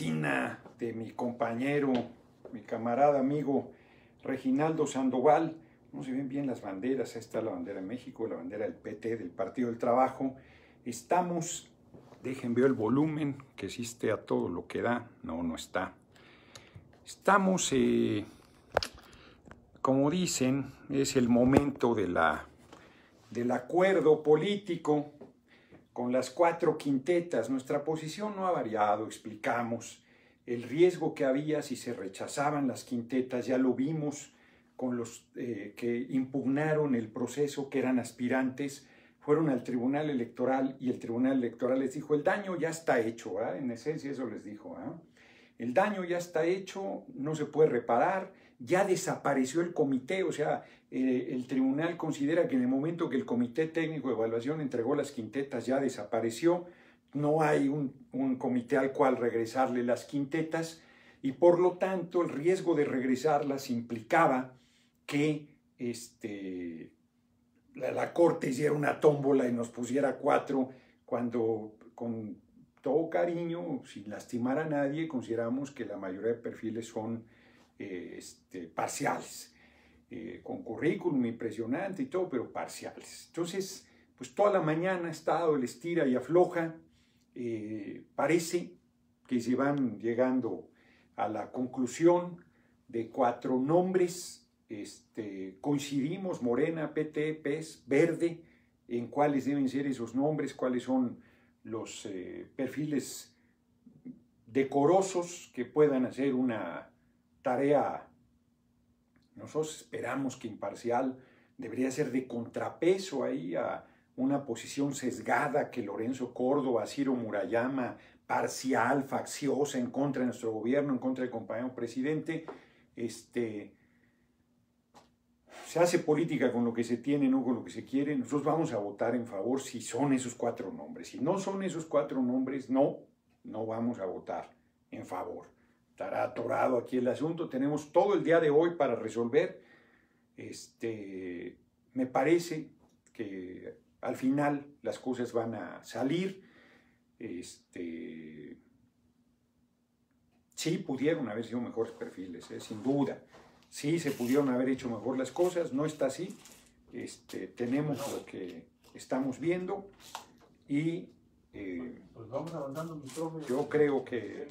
Palestina de mi compañero, mi camarada amigo Reginaldo Sandoval. No se ven bien las banderas. Ahí está la bandera de México, la bandera del PT, del Partido del Trabajo. Estamos, dejen ver el volumen, que sí esté a todo lo que da. No, no está. Estamos, como dicen, es el momento del acuerdo político con las 4 quintetas. Nuestra posición no ha variado, explicamos el riesgo que había si se rechazaban las quintetas, ya lo vimos con los que impugnaron el proceso, que eran aspirantes, fueron al Tribunal Electoral y el Tribunal Electoral les dijo, el daño ya está hecho, ¿eh? En esencia eso les dijo, el daño ya está hecho, no se puede reparar, ya desapareció el comité, o sea, el tribunal considera que en el momento que el Comité Técnico de Evaluación entregó las quintetas ya desapareció, no hay un comité al cual regresarle las quintetas y por lo tanto el riesgo de regresarlas implicaba que la Corte hiciera una tómbola y nos pusiera 4 cuando con todo cariño, sin lastimar a nadie, consideramos que la mayoría de perfiles son parciales, con currículum impresionante y todo, pero parciales. Entonces, pues toda la mañana ha estado el estira y afloja. Parece que se van llegando a la conclusión de 4 nombres. Coincidimos, Morena, PT, PES, Verde, en cuáles deben ser esos nombres, cuáles son los perfiles decorosos que puedan hacer una tarea. Nosotros esperamos que imparcial, debería ser de contrapeso ahí a una posición sesgada que Lorenzo Córdoba, Ciro Murayama, parcial, facciosa, en contra de nuestro gobierno, en contra del compañero presidente. Se hace política con lo que se tiene, no con lo que se quiere. Nosotros vamos a votar en favor si son esos 4 nombres. Si no son esos 4 nombres, no vamos a votar en favor. Estará atorado aquí el asunto. Tenemos todo el día de hoy para resolver. Me parece que al final las cosas van a salir. Sí pudieron haber sido mejores perfiles, sin duda. Sí se pudieron haber hecho mejor las cosas, no está así. Tenemos lo que estamos viendo y pues vamos avanzando, mi profe. yo creo que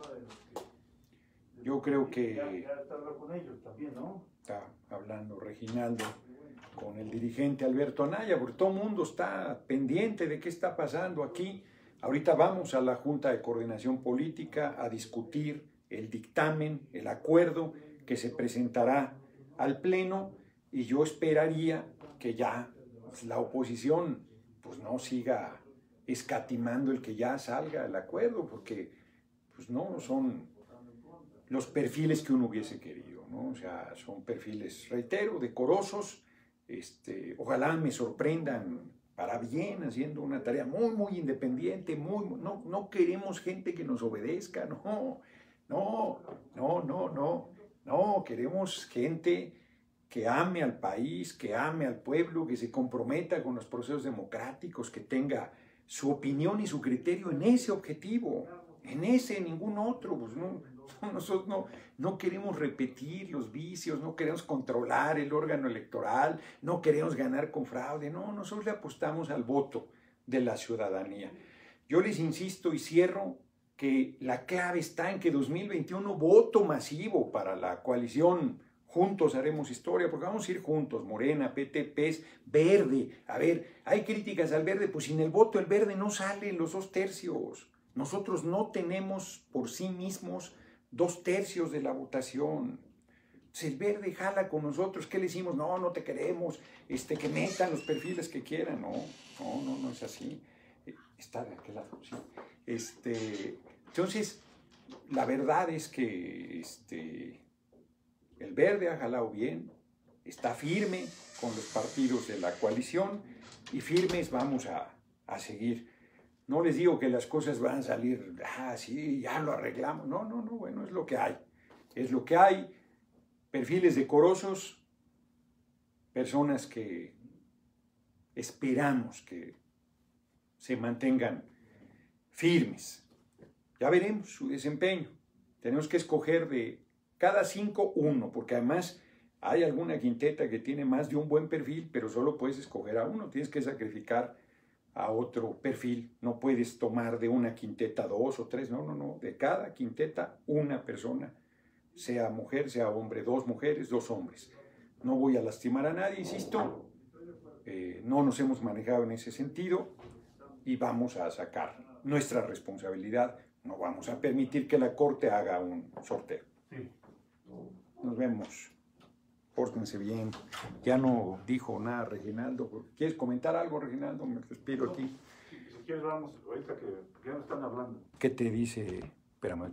ya está hablando con ellos también, ¿no? Está hablando Reginaldo con el dirigente Alberto Anaya, porque todo el mundo está pendiente de qué está pasando aquí. Ahorita vamos a la Junta de Coordinación Política a discutir el dictamen, el acuerdo que se presentará al Pleno y yo esperaría que ya la oposición pues no siga escatimando el que ya salga el acuerdo, porque pues no son los perfiles que uno hubiese querido, ¿no? O sea, son perfiles, reitero, decorosos. Ojalá me sorprendan para bien, haciendo una tarea muy, muy independiente, no queremos gente que nos obedezca, no, queremos gente que ame al país, que ame al pueblo, que se comprometa con los procesos democráticos, que tenga su opinión y su criterio en ese objetivo, en ese, en ningún otro. Pues nosotros no queremos repetir los vicios, no queremos controlar el órgano electoral, no queremos ganar con fraude, no, nosotros le apostamos al voto de la ciudadanía. Yo les insisto y cierro que la clave está en que 2021 voto masivo para la coalición Juntos Haremos Historia, porque vamos a ir juntos, Morena, PT, PES, Verde. A ver, hay críticas al Verde, pues sin el voto el Verde no salen los 2/3. Nosotros no tenemos por sí mismos 2/3 de la votación. Si el Verde jala con nosotros, ¿qué le decimos? No te queremos, que metan los perfiles que quieran. No es así. Está de aquel lado, sí. Entonces, la verdad es que el Verde ha jalado bien, está firme con los partidos de la coalición y firmes vamos a seguir. No les digo que las cosas van a salir, sí, ya lo arreglamos. No, bueno, es lo que hay. Es lo que hay. Perfiles decorosos, personas que esperamos que se mantengan firmes. Ya veremos su desempeño. Tenemos que escoger de cada 5, 1, porque además hay alguna quinteta que tiene más de un buen perfil, pero solo puedes escoger a uno, tienes que sacrificar a otro perfil, no puedes tomar de una quinteta 2 o 3, no, de cada quinteta una persona, sea mujer, sea hombre, 2 mujeres, 2 hombres. No voy a lastimar a nadie, insisto, no nos hemos manejado en ese sentido y vamos a sacar nuestra responsabilidad, no vamos a permitir que la Corte haga un sorteo. Nos vemos. Pórtense bien. Ya no dijo nada Reginaldo. ¿Quieres comentar algo, Reginaldo? Me despido aquí. Si quieres, vamos, ahorita que ya no están hablando. ¿Qué te dice? Espérame.